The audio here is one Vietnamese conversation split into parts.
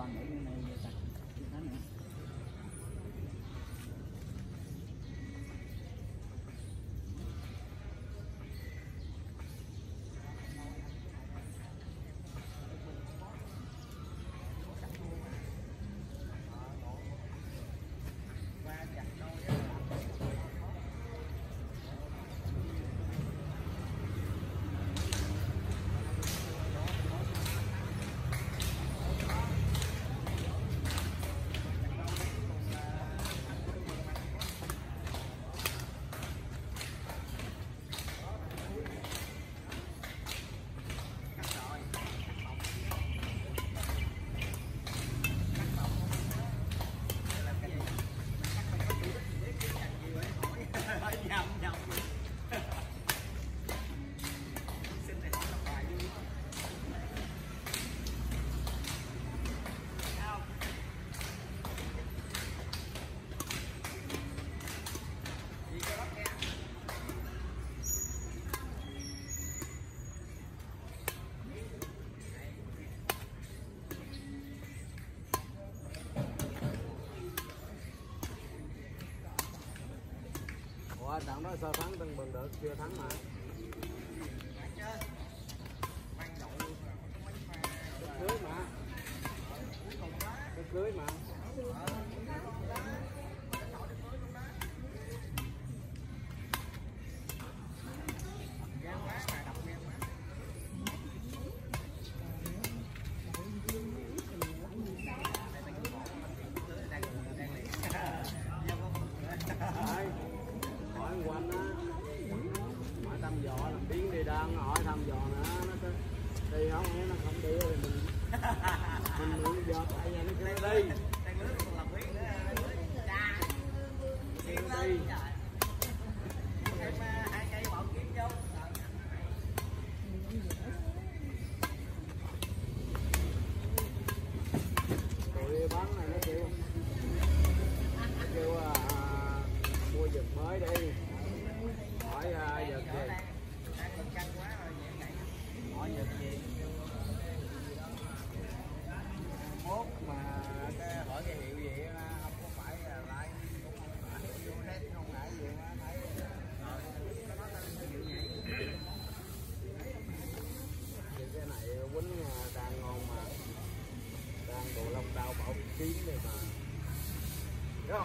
Trận đó sao thắng Tân Bình được, chưa thắng mà. Cưới mà. Cưới mà. Quanh á, hỏi thăm dò làm biến đi đang hỏi thăm dò nữa, nó đi không nghe nó không đi thì mình dò tại nhà nó kêu đi. Tụi bán này nó kêu mua giật mới đi. Hỏi giật gì? Hỏi giật gì? Mốt mà cái hỏi cái hiệu gì không có phải là lại cũng không phải vô hết không ngại gì mà thấy thì cái này quýnh đang ngon mà đang đồ lông đao bảo kiếm đây mà đó.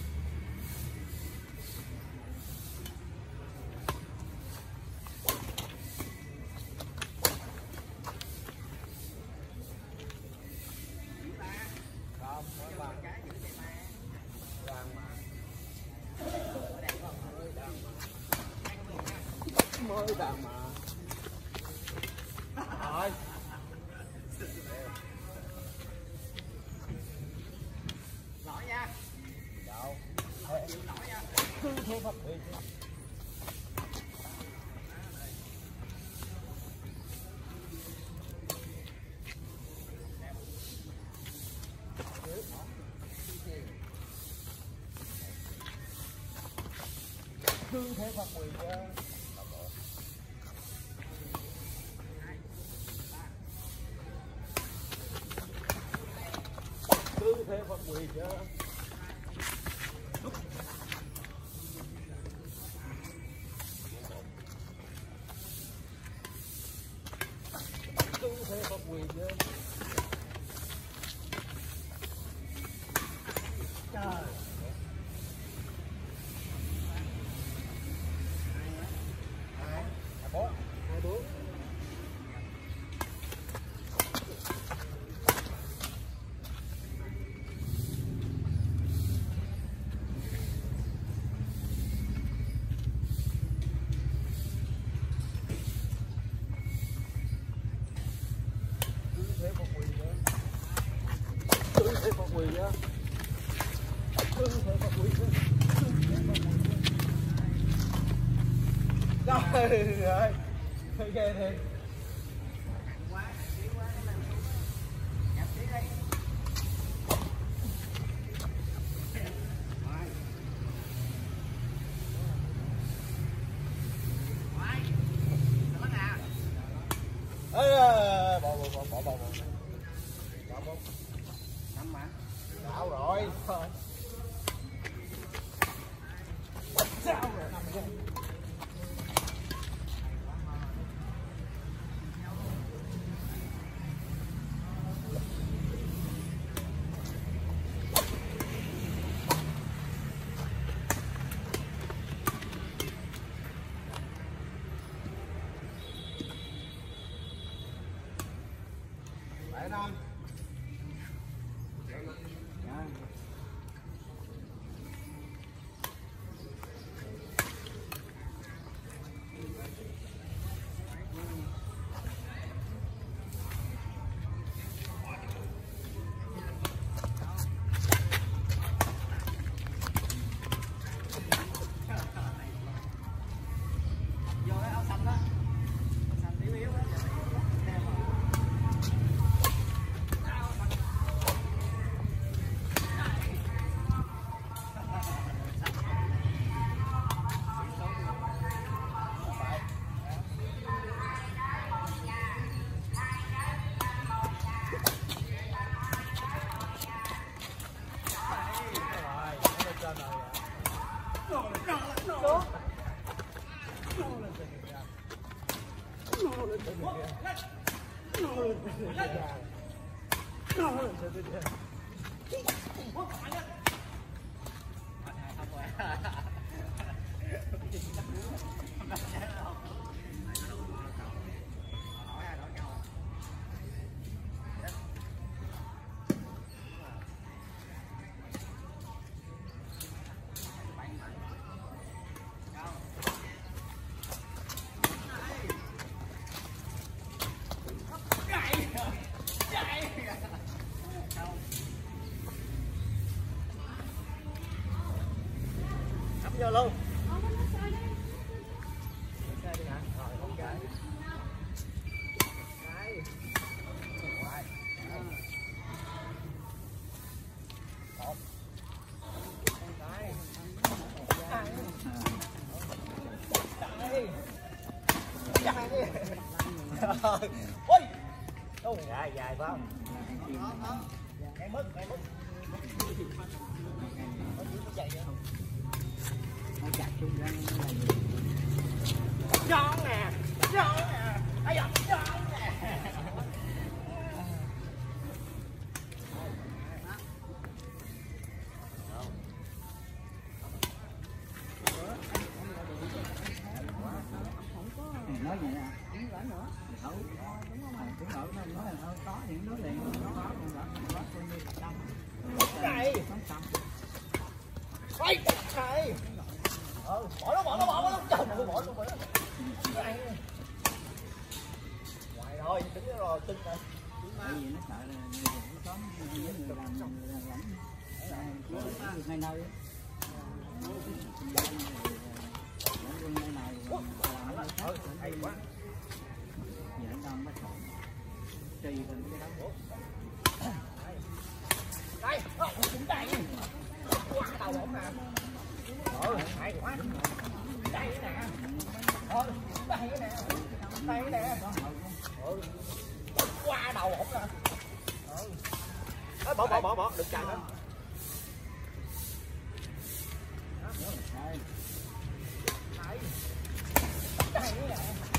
Mới đàn mà rồi nổi nha đâu nổi nha thôi pháp quyền tư thế pháp quyền chứ. Tư thế Phật quỳ chứ. Tư thế Phật quỳ chứ. Trời. Hai bốn. Thế Phật quỳ chứ. Tư thế Phật quỳ chứ. Tư thế Phật quỳ chứ. Trời ơi. Hơi ghê thiệt. Ê, bỏ. Sao rồi? Sao rồi? Phải không? Vô luôn. Xe đi hả? Rồi ok. Cái. Một. Cái. Ôi. Đâu dài dài phải không? Cái mất. Chạy nữa. Chặt chung ra giòn nè, ai giòn nè. Nói gì nè, cũng gỡ nữa. Cũng gỡ nó nói là thôi có những đối liền nó có còn gỡ có coi như là xong. Này. Ôi trời. Bỏ nó trời ơi, bỏ luôn rồi đó. Ngoài rồi, tính rồi, tính rồi. Tại vì nó sợ là người xóm với người làm lãnh hai nơi á. Quân nơi này làm hay quá. Giờ nó đang bắt đầu trì lên cái đó. Đây, cũng đây. Quá đầu ổng nè. Hay quá. Đây nè. Đây nè. Qua đầu ổng nè. Bỏ, đừng chạy nữa. Đây nè.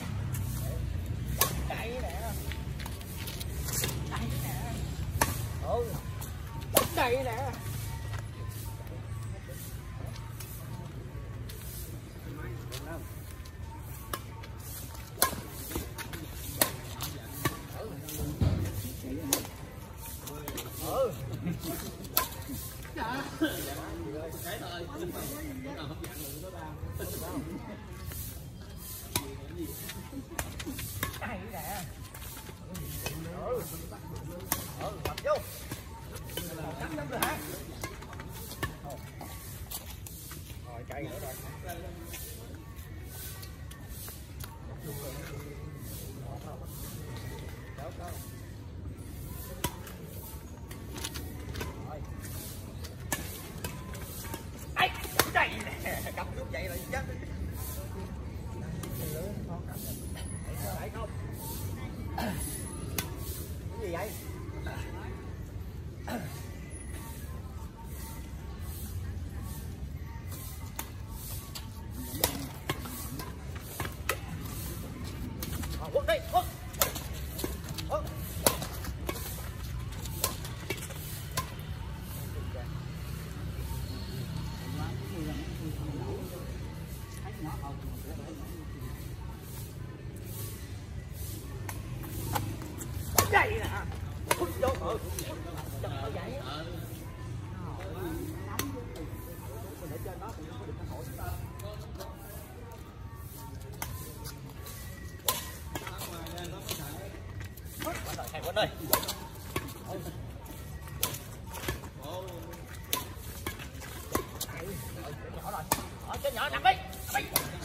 Đây nè. Đây nè. Cái thôi, nhưng mà cái nào hấp dẫn mình có đau. Đây nè. Tập vô. Cắm lắm rồi hả? Rồi chạy nữa rồi. Đây nè, cầm chút vậy là chết. Phải không? Cái gì vậy? vô rồi chụp nó vậy để trên đó cũng có được cơ hội chúng ta thầy Quỳnh ơi nhỏ rồi ở trên nhỏ nằm đi đây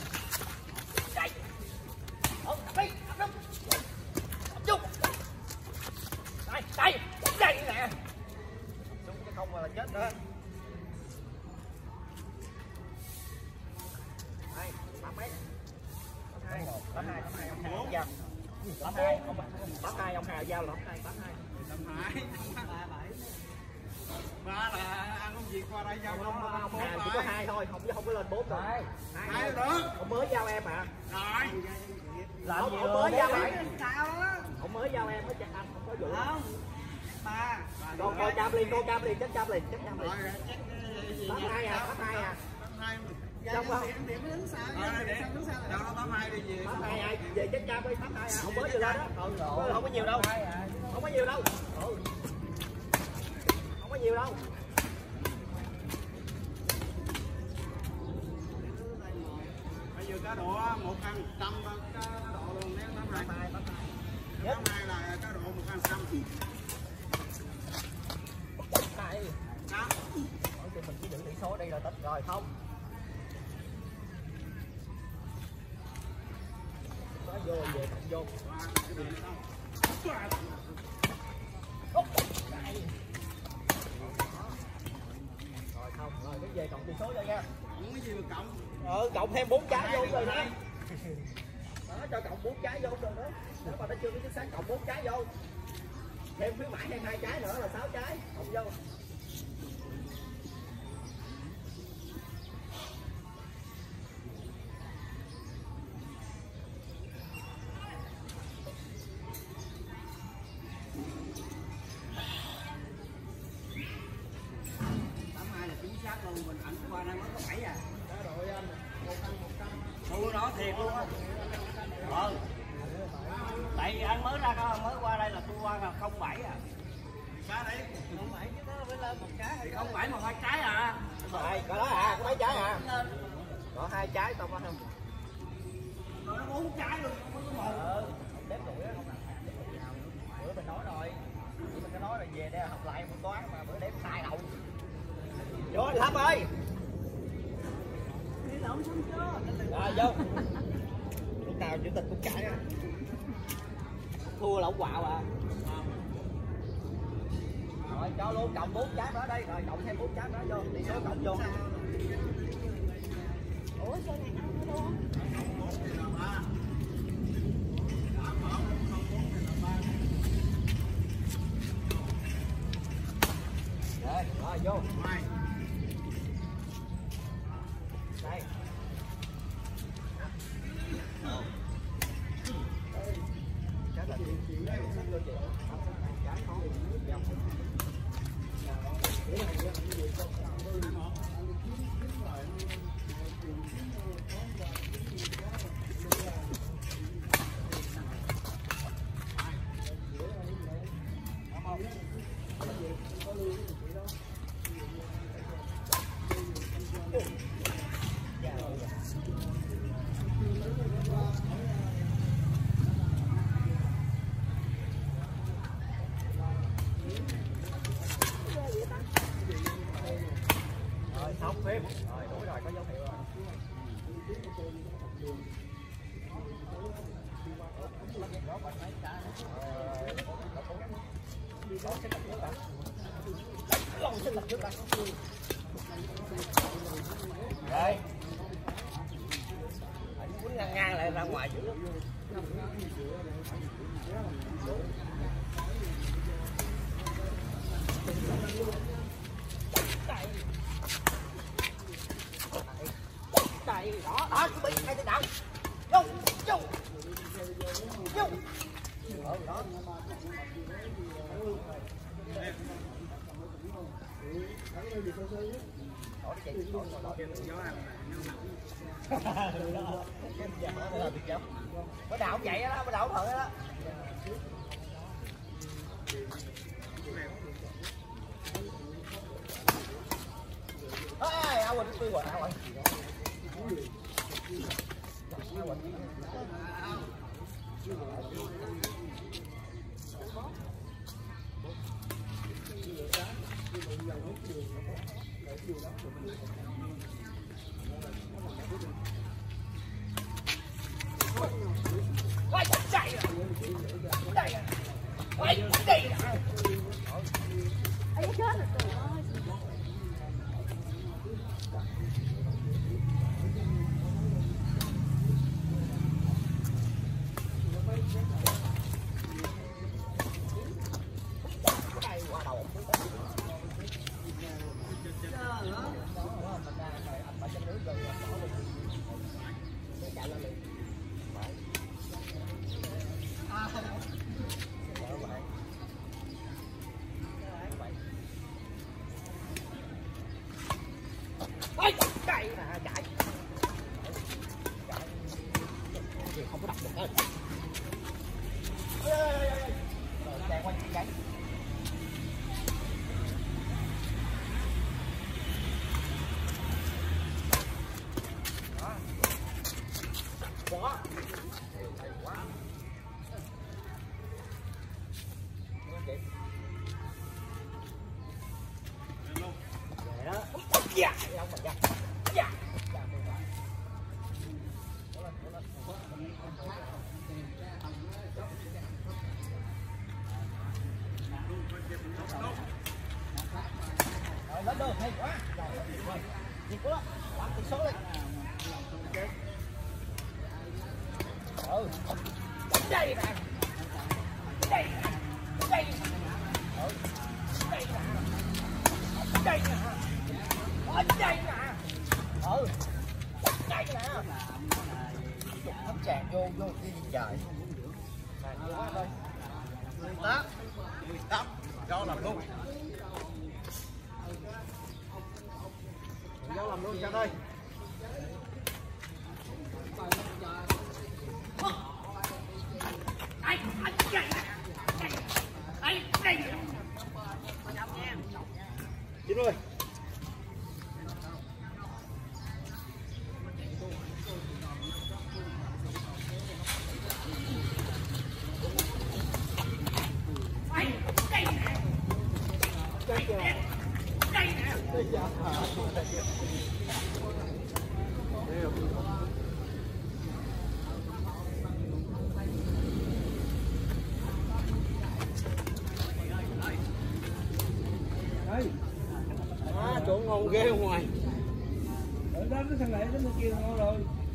nằm đi nằm đúng nằm chung đây đây đây nè chung cái không là chết nữa đây bắt mấy bắt hai ông Hà giao bắt hai ông Hà giao là bắt hai ba là ăn công việc qua đây giao ông Hà chỉ có hai thôi không có lên 4 rồi hai được ông mới giao em à rồi làm gì ông mới giao em ông mới giao em mới chắc anh không có vụ không ba con coi cam liền chắc cam liền bắt hai à trong không bắt hai ai về chắc cam đi bắt hai à không mới vừa lên đó không có nhiều đâu không có nhiều đâu không có nhiều đâu bây giờ cá độ một ăn trăm cá độ luôn nếu tám hai là cá độ một ăn trăm này thì mình chỉ giữ tỷ số đây là tích rồi không có vô về cộng vô rồi không rồi cái về cộng tỷ số cho nha không có gì mà cộng cộng thêm 4 trái vô rồi đó đó cho cộng 4 trái vô rồi đó nếu mà nó chưa có chính xác cộng 4 trái vô thêm khuyến mãi thêm 2 trái nữa là 6 trái cộng vô mình ảnh qua đây mới có 7 à đội anh 100 thua đó thiệt luôn á tại vì anh mới qua đây là thua là 07 à cá đấy 07 chứ nó phải lên một trái thì 07 mà 2 trái à rồi có đó à có mấy trái à có 2 trái tao có không rồi nó 4 trái luôn không có một đếm tuổi á không bữa mình nói rồi mình có nói là về đây học lại môn toán mà bữa đếm sai đầu vô anh Thắm ơi rồi vô lúc nào chủ tịch cũng chạy á thua là ổng quạo à rồi cho luôn cộng 4 trái đó đây rồi cộng thêm 4 trái đó vô tỷ số cộng vô ủa sao này ăn luôn rồi vô đây cái là cái không xong phim rồi đúng rồi có dấu hiệu rồi lòng sinh lực trước đã rồi anh quýnh ngang ngang lại ra ngoài dữ đây đó đó cứ bị ngay tay đạo vô vô vô đó bắt đầu vậy đó bắt đầu thử đó quần áo rồi. Không có đập được thôi. Đèn quay chạy. Quá. Quá. Đó. Dạ, không mà dạ. Dạ. Rồi lên đường hay quá. Rồi. Nhiệt quá. Bắn tỷ số đi. Ừ. Đây nè. Đây nè. Đây nè. Ừ. Đây nè. Đây nè. Ở đây nè. Ừ. Đây nè. Thấm tràn vô đi trời. Này vô quá thôi. Tát. Tát. Cho làm luôn. Cho làm luôn cho đây. Chín rồi. Chỗ ngon ghê ở ngoài. Ở đó cái thằng này nó kia ngon rồi.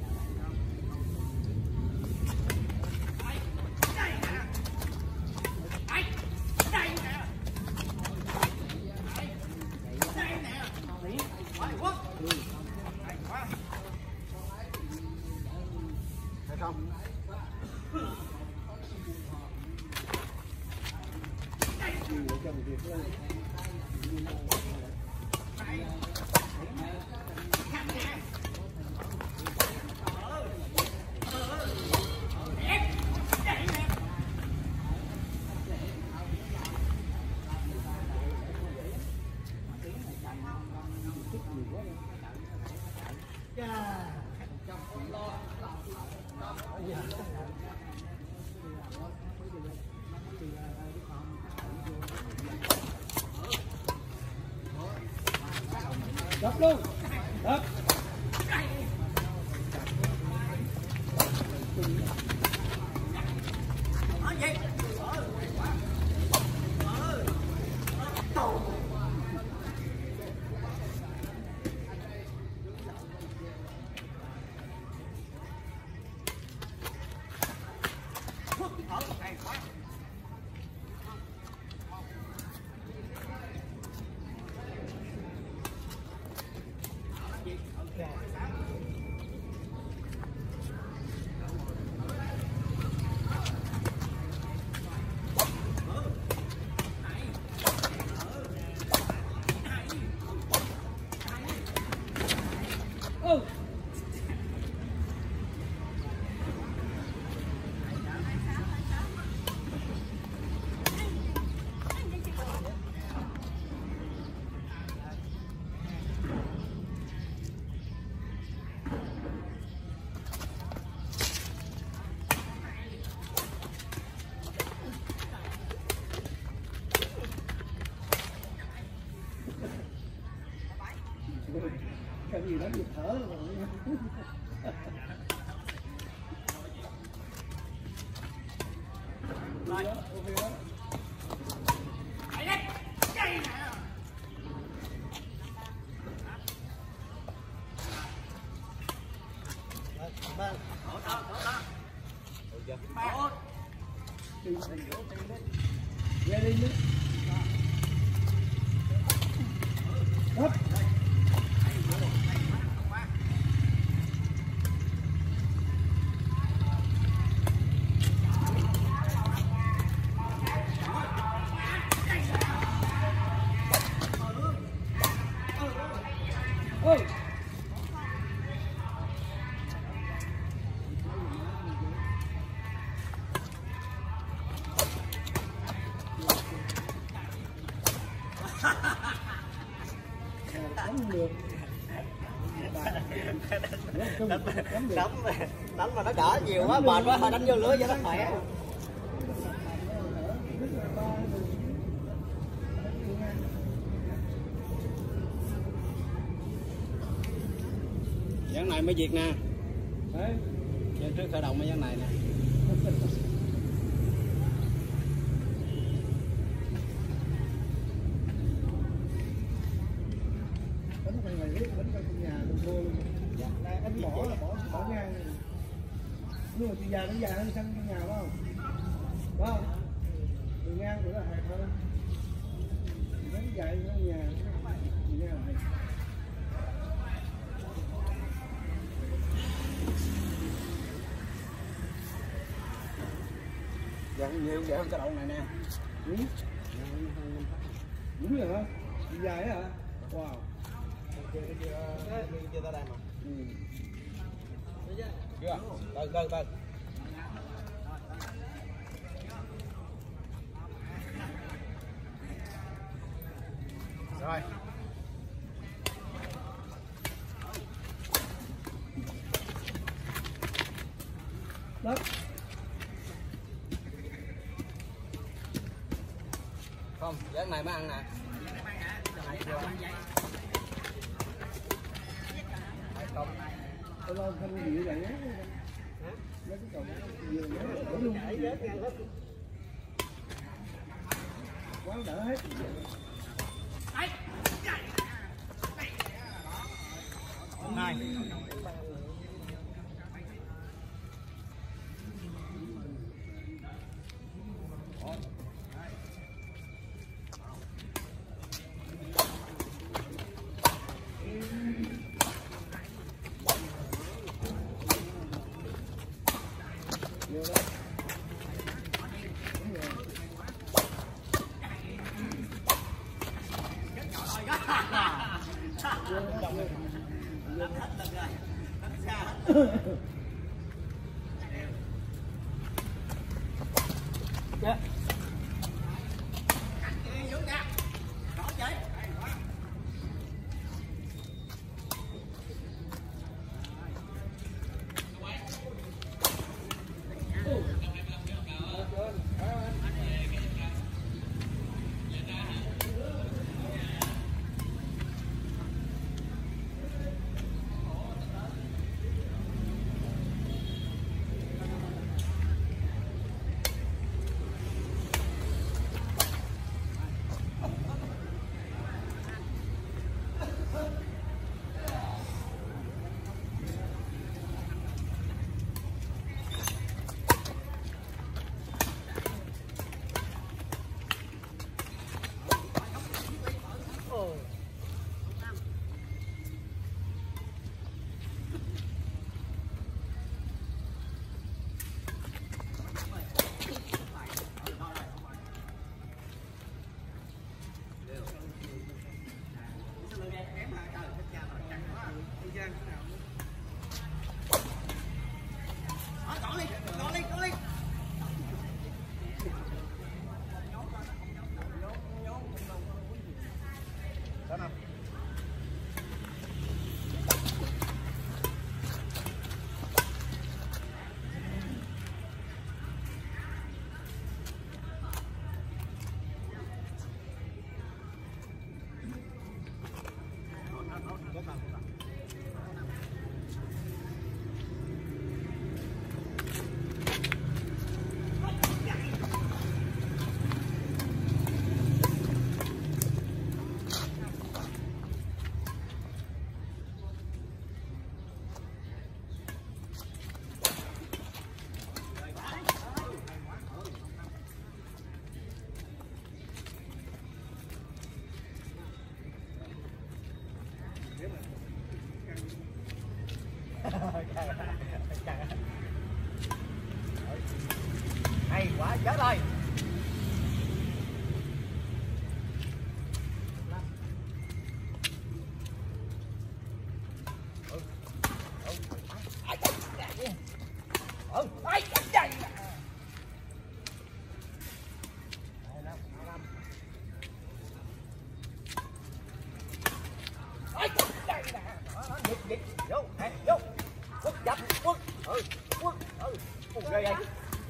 Thấy không? Đập luôn. Đập. gì đánh được thở rồi. Nghe đi nữa. Hấp. Ôi. Đánh mà nó đỡ nhiều quá mệt quá thôi đánh vô lưới cho nó khỏe. Dáng này mới việc nè. Đấy. Trước khởi động mấy dáng này nè. Bánh con này biết bánh con nhà mình mua luôn. Dạ. Đây anh bỏ là bỏ ngang. Nếu mà chị già nó sang trong nhà phải không? Phải không? Từ ngang của nó hạt thôi. Bánh dài nó nhà. Chị nghe lại. Dặn nhiều vậy hơn cái đậu này nè. Đúng rồi hả? Chị dài hả? Wow. Chưa tới đây mà. Chưa? Từ. Rồi. Đất. Không, dáng này mới ăn nè. Tôi lo không gì vậy á. Mấy cái cọng vừa nữa luôn. Quán đỡ hết. Này. Yeah.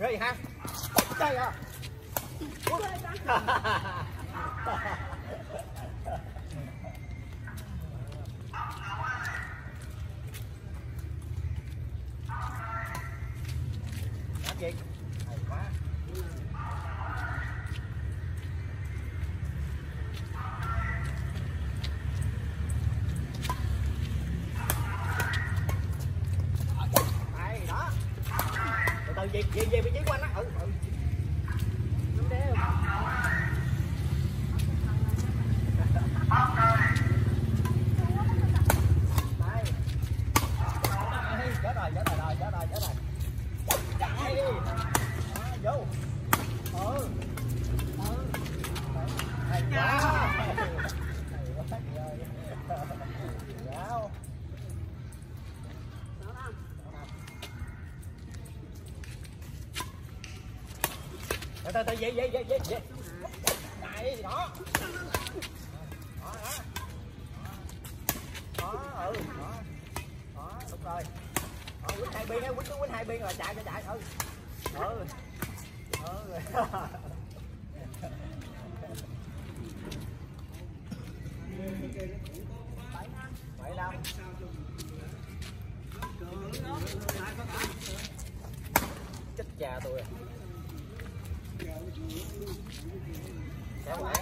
Ghê ha. Chơi à. Làm gì? Hay quá. Hay đó. Từ từ về vị trí của anh á. Ừ. Đúng đấy. Chết rồi. Chạy đi. Vô. Hay quá. Wow. Từ từ về. Này đó. Đó, đó, đúng rồi. Quýnh hai biên á, quýnh hai biên rồi chạy. Vậy đâu. Chết cha tôi à. Sao vậy?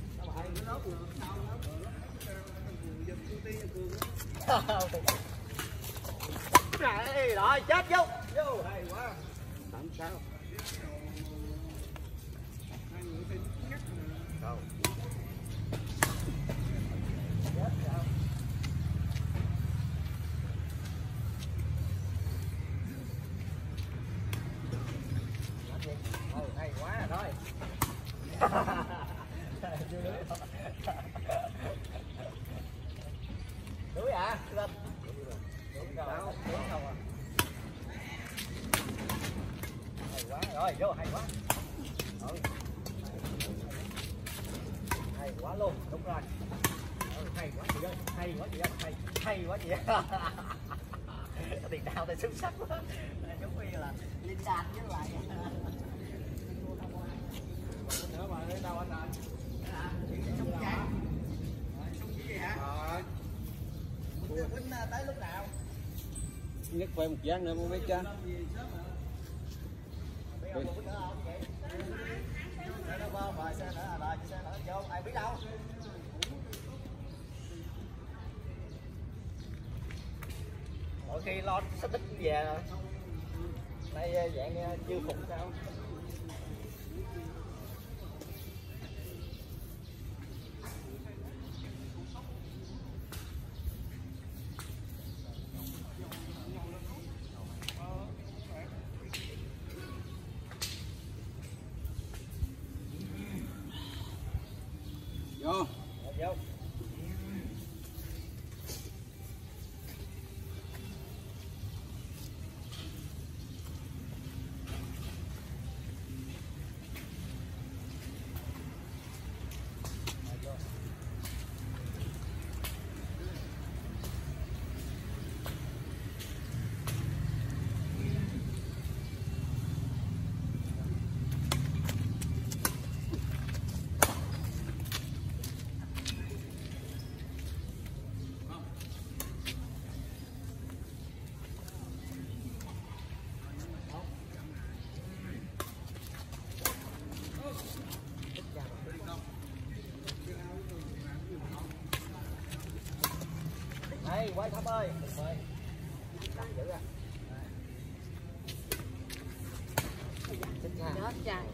Này, rồi chết vô hay quá. Tạm sao đâu chết sao. Hay quá rồi. Đuổi à lên. Đúng rồi, đúng không à. Hay quá rồi, vô hay quá. Ừ. Hay quá luôn, đúng rồi. Ừ, hay quá chị ơi, hay quá chị ơi. Tiền đạo thì xuất sắc quá. Giống như là Linh Đan với lại. Nữa mà đến đâu anh ơi? Súng chạy. Súng gì hả? Quýnh tới lúc nào? Nhất phải một gián nữa mới biết chứ. Ai biết đâu. Mỗi khi lo sắp tích về rồi. Đây dạng chưa phục sao? Vô. Vô. Đây, quay Thắm ơi. Đặt giữ à. Chết cha.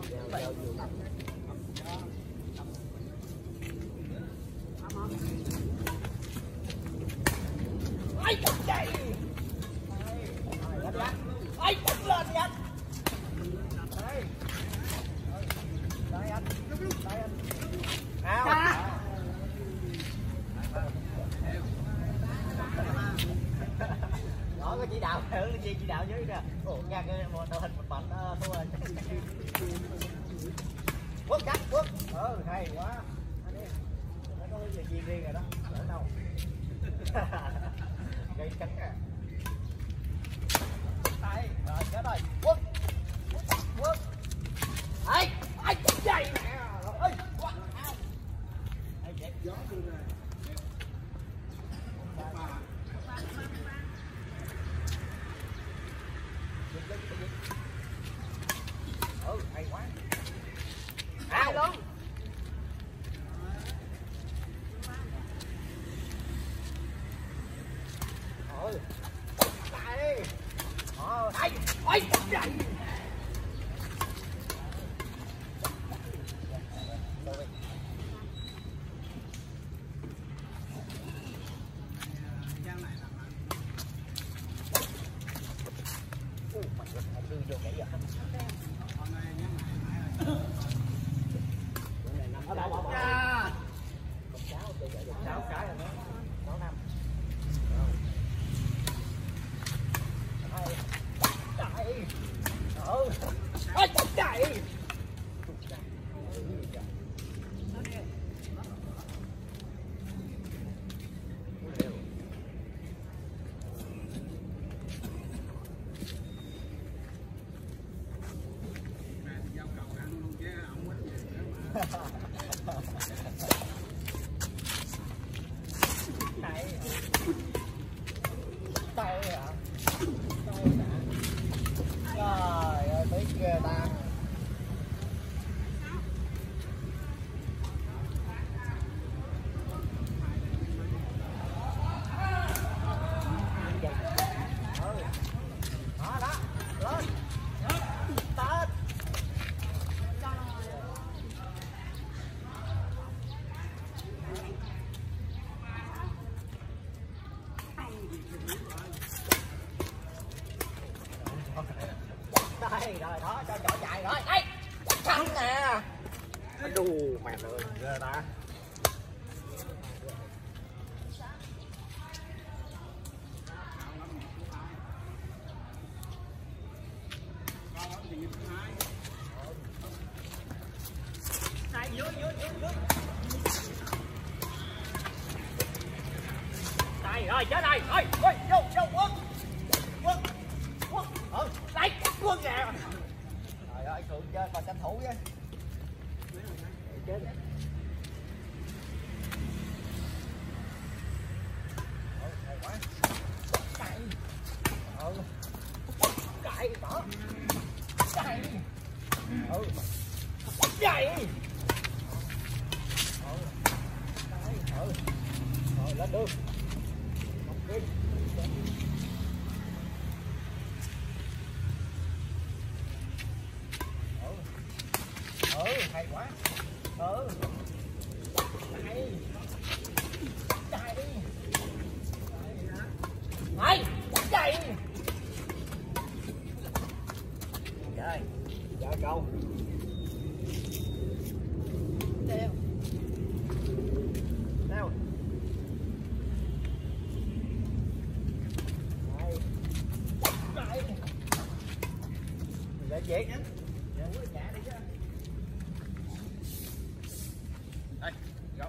Ai chặt chạy. Ai chặt lên đi anh. Đây. Đây anh. Nào. Đó có chỉ đạo hướng lên chỉ đạo dưới nè. Ủa nha cái đội hình một mạnh thua rồi. Quất cắt quất. Hay quá. Anh đi. Nó có cái gì riêng rồi đó. Đỡ đâu. Gây cánh à. Đây, rồi chết rồi. Quất. Ừ, hay quá. Ai luôn. Ừ. Đây. Đây. Ôi, đây. Trời ơi, biết ghê ta. Đó, đó, lên. Tết. Đây, rồi đó, cho chỗ chạy rồi. Đây, thắng nè. Đù, mẹ ơi, ghê ta. Đây, dưới. Đây, rồi, chết đây. Rồi, vô, Quân. Đây, Quân nè. Trời ơi, Cường chơi còn tranh thủ chứ. Chết. Hay quá. Chạy. Chạy đó. Chạy. Chạy. Lên đường. Hay quá. Chạy đi. Hay, chạy. Trời, giờ câu. Đeo. Nào. Đây. Để chuyện nhé. Trả đi chứ. Đây, go.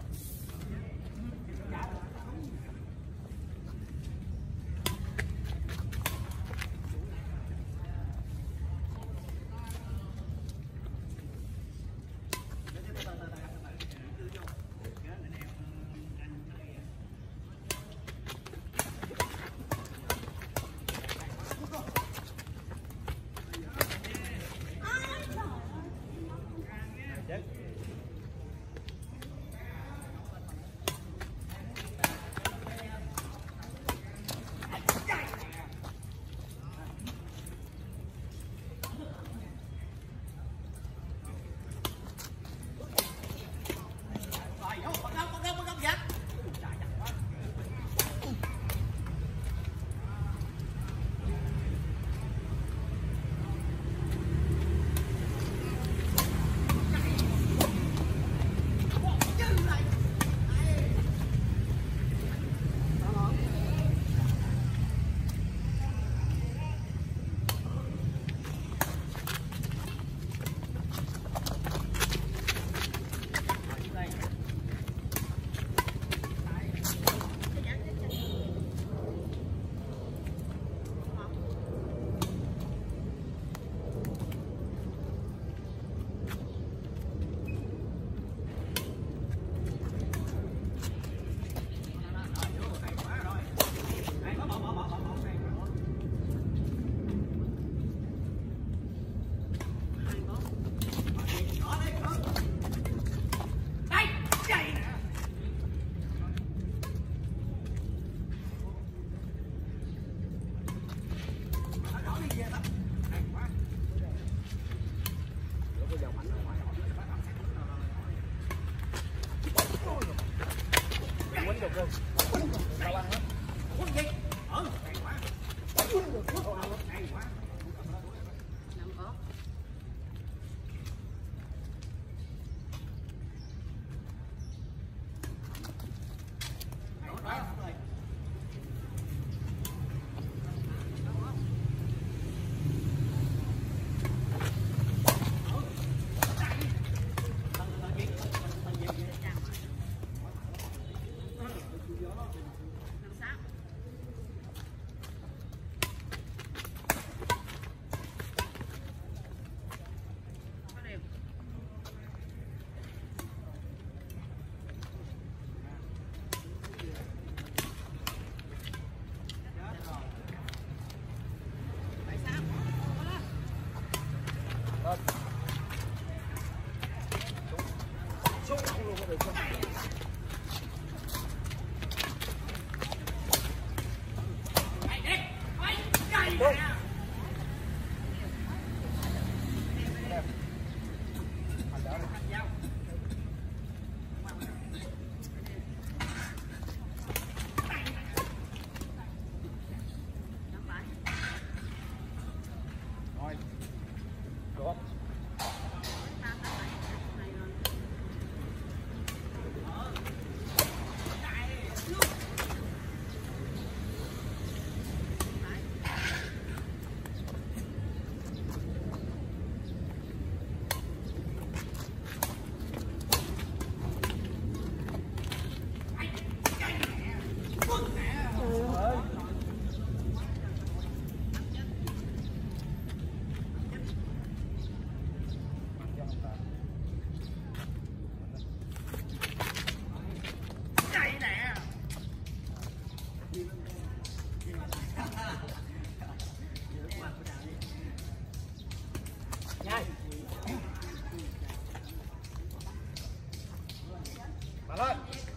thôi.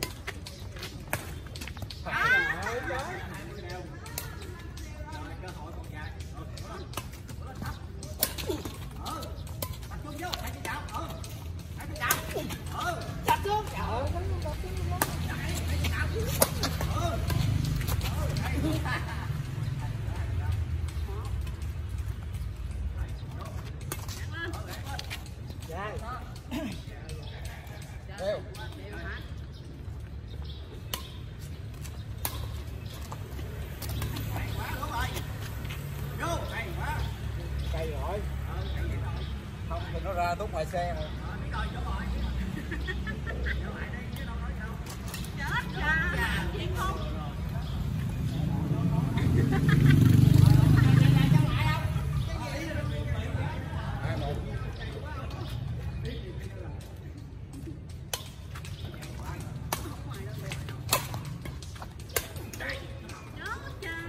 Cây rồi. Không thì nó ra tốt ngoài xe rồi.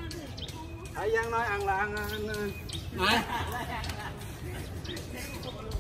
Hải Giang nói ăn là ăn.